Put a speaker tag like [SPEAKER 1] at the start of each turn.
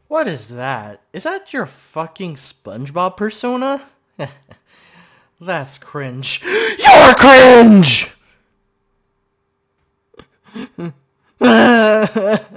[SPEAKER 1] What is that? Is that your fucking SpongeBob persona? That's cringe. You're cringe!